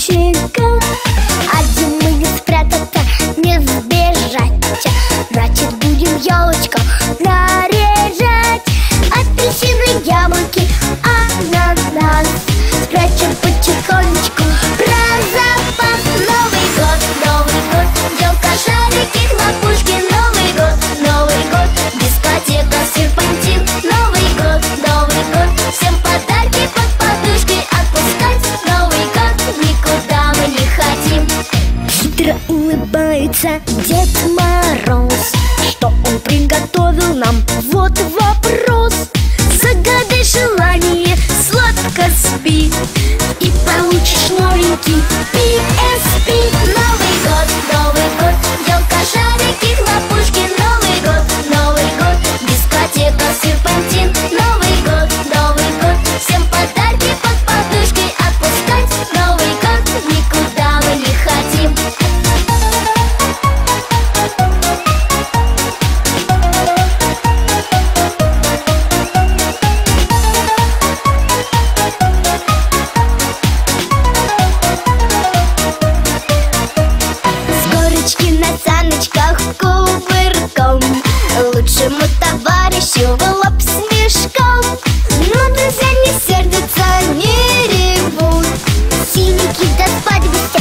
ящика. Один мы не спрятаться, не сбежать. Значит, будем елочку наряжать. Апельсины, яблоки, ананас спрячем потихонечку про запас. Новый год, елка, шарики, хлопушки. Новый год, дискотека, серпантин. Новый год, всем подарки под подушкой отпускать. Новый год, никуда мы не хотим. Хитро улыбается Дед Мороз. Что он приготовил нам? Вот вопрос. Загадай желание, сладко спи, и получишь новенький PSP. Новый год, елка, шарики, хлопушки. Новый год, дискотека, серпантин. Новый год, всем подарки под подушкой отпускать. Новый год, никуда мы не хотим. На саночках кувырком лучшему товарищу в лоб с мешком. Но друзья не сердятся, не ревут. Синенький да спать гостя